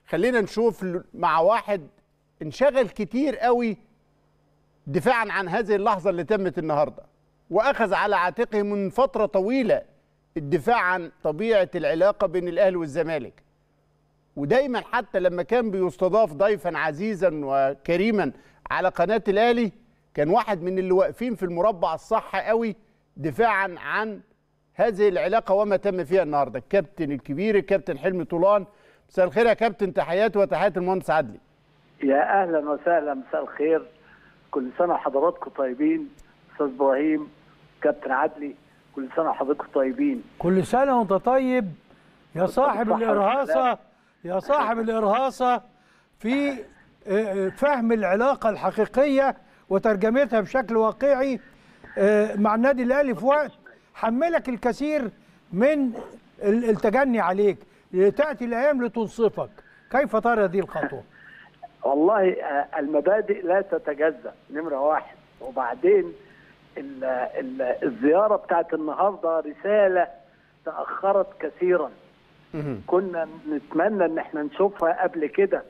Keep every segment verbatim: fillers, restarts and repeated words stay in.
خلينا نشوف مع واحد انشغل كتير قوي دفاعا عن هذه اللحظة اللي تمت النهاردة، وأخذ على عاتقه من فترة طويلة الدفاع عن طبيعة العلاقة بين الأهلي والزمالك. ودايما حتى لما كان بيستضاف ضيفا عزيزا وكريما على قناة الأهلي كان واحد من اللي واقفين في المربع الصح قوي دفاعا عن هذه العلاقة وما تم فيها النهاردة. الكابتن الكبير الكابتن حلمي طولان، مساء الخير يا كابتن. تحياتي وتحيات المهندس عدلي. يا اهلا وسهلا، مساء الخير، كل سنه وحضراتكم طيبين. استاذ ابراهيم، كابتن عدلي، كل سنه وحضراتكم طيبين. كل سنه وانت طيب يا صاحب الارهاصه، يا صاحب الارهاصه في فهم العلاقه الحقيقيه وترجمتها بشكل واقعي مع النادي الاهلي في وقت حملك الكثير من التجني عليك. تاتي الايام لتنصفك، كيف ترى هذه الخطوه؟ والله المبادئ لا تتجزأ، نمرة واحد. وبعدين ال ال الزيارة بتاعت النهاردة رسالة تأخرت كثيرا، كنا نتمنى ان احنا نشوفها قبل كده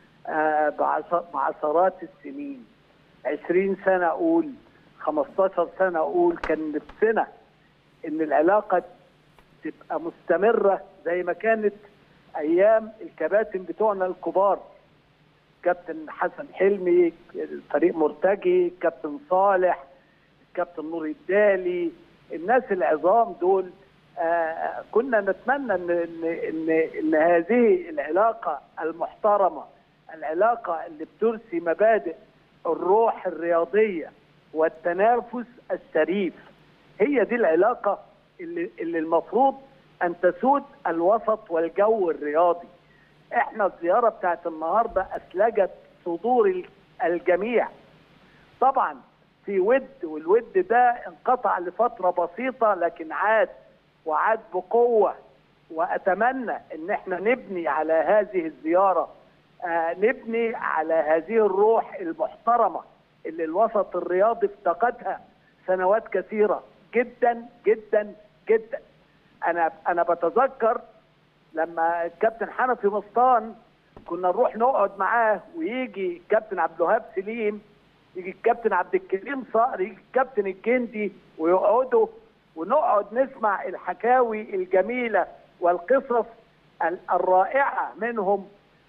بعشرات السنين، عشرين سنة اقول، خمستاشر سنة اقول. كان نفسنا ان العلاقة تبقى مستمرة زي ما كانت ايام الكباتن بتوعنا الكبار، كابتن حسن حلمي، فريق مرتجي، كابتن صالح، كابتن نور الدالي، الناس العظام دول. آه كنا نتمنى ان ان ان, إن هذه العلاقه المحترمه، العلاقه اللي بترسي مبادئ الروح الرياضيه والتنافس الشريف، هي دي العلاقه اللي اللي المفروض ان تسود الوسط والجو الرياضي. احنا الزياره بتاعت النهارده اسلجت صدور الجميع. طبعا في ود، والود ده انقطع لفتره بسيطه لكن عاد وعاد بقوه، واتمنى ان احنا نبني على هذه الزياره، آه نبني على هذه الروح المحترمه اللي الوسط الرياضي افتقدها سنوات كثيره جدا جدا جدا. انا انا بتذكر لما الكابتن حنفي مسطان كنا نروح نقعد معاه، ويجي الكابتن عبد الوهاب سليم، يجي الكابتن عبد الكريم صقر، يجي الكابتن الجندي، ويقعدوا ونقعد نسمع الحكاوي الجميله والقصص الرائعه منهم،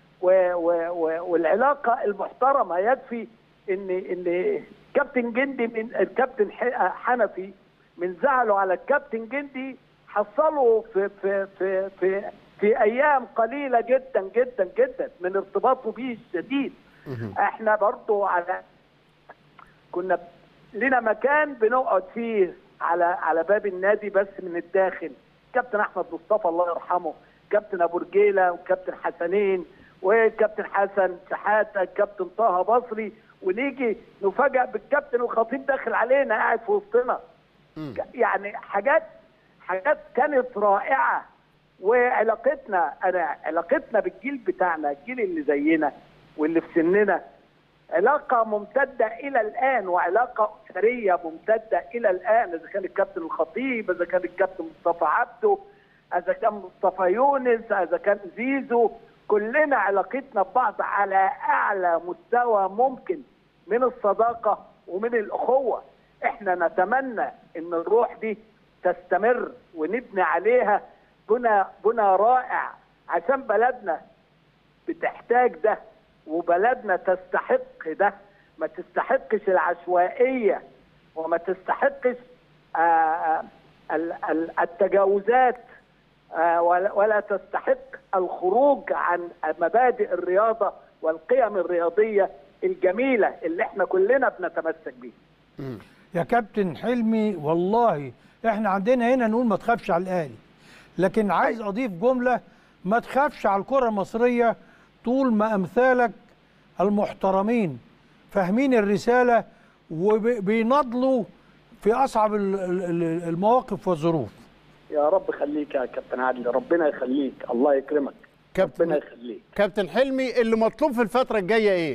والعلاقه المحترمه. يكفي ان ان الكابتن جندي من الكابتن حنفي من زعله على الكابتن جندي حصلوا في في في في في ايام قليله جدا جدا جدا من ارتباطه به الشديد. احنا برضو على كنا لنا مكان بنقعد فيه على على باب النادي بس من الداخل، كابتن احمد مصطفى الله يرحمه، كابتن ابو رجيله، وكابتن حسنين، وكابتن حسن شحاته، كابتن طه بصري، ونيجي نفاجئ بالكابتن الخطيب داخل علينا قاعد في وسطنا. يعني حاجات حاجات كانت رائعه. وعلاقتنا انا علاقتنا بالجيل بتاعنا، الجيل اللي زينا واللي في سننا، علاقه ممتده الى الان، وعلاقه اسريه ممتده الى الان. اذا كان الكابتن الخطيب، اذا كان الكابتن مصطفى عبده، اذا كان مصطفى يونس، اذا كان زيزو، كلنا علاقتنا ببعض على اعلى مستوى ممكن من الصداقه ومن الاخوه. احنا نتمنى ان الروح دي تستمر ونبني عليها بنى بنى رائع، عشان بلدنا بتحتاج ده، وبلدنا تستحق ده. ما تستحقش العشوائيه، وما تستحقش آآ التجاوزات، ولا تستحق الخروج عن مبادئ الرياضه والقيم الرياضيه الجميله اللي احنا كلنا بنتمسك بيها. يا كابتن حلمي، والله احنا عندنا هنا نقول ما تخافش على الاهلي، لكن عايز اضيف جمله: ما تخافش على الكره المصريه طول ما امثالك المحترمين فاهمين الرساله وبيناضلوا في اصعب المواقف والظروف. يا رب خليك يا كابتن عادل، ربنا يخليك، الله يكرمك، ربنا يخليك. كابتن حلمي، اللي مطلوب في الفتره الجايه ايه؟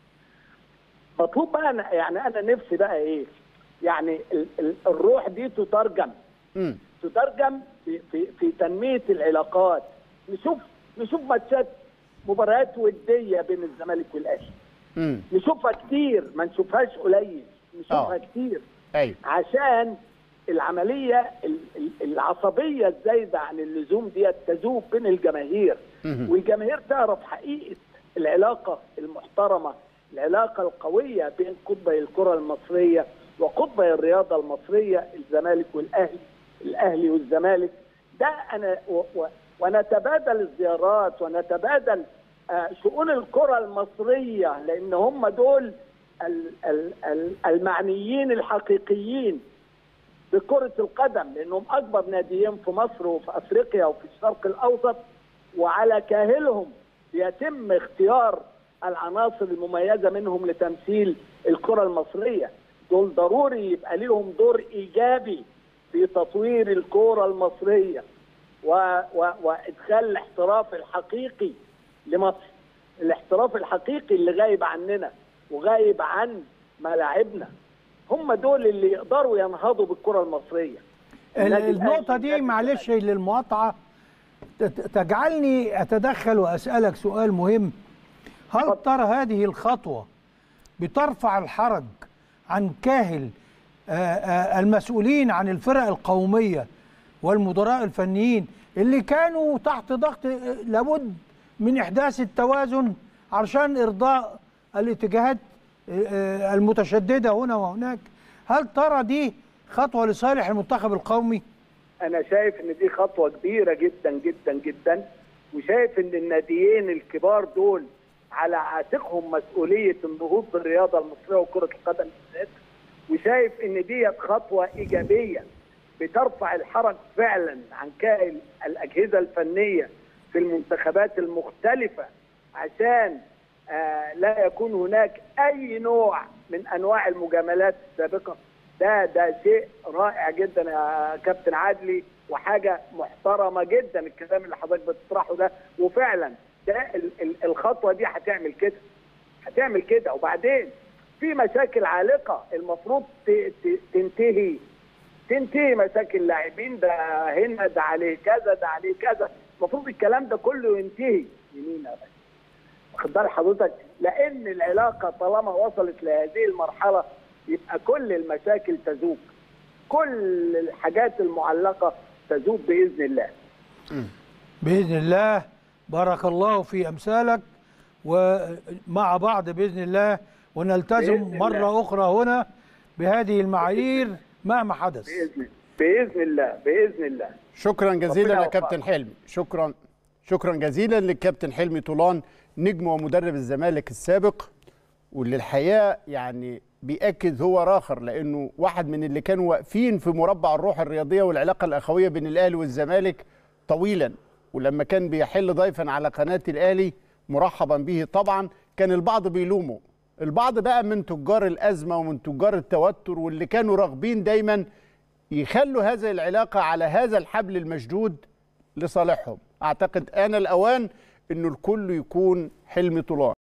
مطلوب بقى أنا يعني انا نفسي بقى ايه؟ يعني ال ال الروح دي تترجم م. تترجم في, في في تنميه العلاقات. نشوف نشوف ماتشات مباريات وديه بين الزمالك والاهلي. امم نشوفها كتير، ما نشوفهاش قليل، نشوفها آه. كتير. ايوه عشان العمليه ال- ال- العصبيه الزايده عن اللزوم دي تذوب بين الجماهير، مهم. والجماهير تعرف حقيقه العلاقه المحترمه، العلاقه القويه بين قطبي الكره المصريه وقطبي الرياضه المصريه، الزمالك والاهلي، الاهلي والزمالك. ده انا و و ونتبادل الزيارات ونتبادل آه شؤون الكره المصريه، لان هم دول ال ال ال المعنيين الحقيقيين بكرة القدم، لأنهم أكبر ناديين في مصر وفي أفريقيا وفي الشرق الأوسط، وعلى كاهلهم يتم اختيار العناصر المميزة منهم لتمثيل الكرة المصرية. دول ضروري يبقى لهم دور إيجابي في تطوير الكرة المصرية و و وإدخال الاحتراف الحقيقي لمصر، الاحتراف الحقيقي اللي غايب عننا وغايب عن ملاعبنا. هم دول اللي يقدروا ينهضوا بالكرة المصرية. النقطة دي معلش للمقاطعة تجعلني أتدخل وأسألك سؤال مهم. هل ترى هذه الخطوة بترفع الحرج عن كاهل المسؤولين عن الفرق القومية والمدراء الفنيين اللي كانوا تحت ضغط لابد من إحداث التوازن علشان إرضاء الاتجاهات المتشددة هنا وهناك؟ هل ترى دي خطوة لصالح المنتخب القومي؟ أنا شايف إن دي خطوة كبيرة جدا جدا جدا، وشايف إن الناديين الكبار دول على عاتقهم مسؤولية النهوض بالرياضة المصرية وكرة القدم بالذات، وشايف إن دي خطوة إيجابية بترفع الحرج فعلا عن كاهل الأجهزة الفنية في المنتخبات المختلفة، عشان آه لا يكون هناك أي نوع من أنواع المجاملات السابقة. ده ده شيء رائع جدا يا كابتن عدلي، وحاجة محترمة جدا الكلام اللي حضرتك بتطرحه ده، وفعلا ده ال ال الخطوة دي هتعمل كده، هتعمل كده. وبعدين في مشاكل عالقة المفروض تنتهي تنتهي مشاكل لاعبين، ده هنا ده عليه كذا ده عليه كذا، المفروض الكلام ده كله ينتهي. يمين يا باشا، واخد بال حضرتك؟ لأن العلاقة طالما وصلت لهذه المرحلة يبقى كل المشاكل تذوب، كل الحاجات المعلقة تذوب بإذن الله. بإذن الله. بارك الله في أمثالك، ومع بعض بإذن الله، ونلتزم بإذن مرة الله. أخرى هنا بهذه المعايير مهما حدث. بإذن, بإذن الله بإذن الله. شكرا جزيلا يا كابتن حلمي، شكرا شكرا جزيلا للكابتن حلمي طولان، نجم ومدرب الزمالك السابق، واللي الحقيقه يعني بيأكد هو راخر، لانه واحد من اللي كانوا واقفين في مربع الروح الرياضيه والعلاقه الاخويه بين الاهلي والزمالك طويلا، ولما كان بيحل ضيفا على قناه الاهلي مرحبا به طبعا، كان البعض بيلومه، البعض بقى من تجار الازمه ومن تجار التوتر، واللي كانوا راغبين دايما يخلوا هذه العلاقه على هذا الحبل المشدود لصالحهم. اعتقد آن الاوان انه الكل يكون حلمي طولان.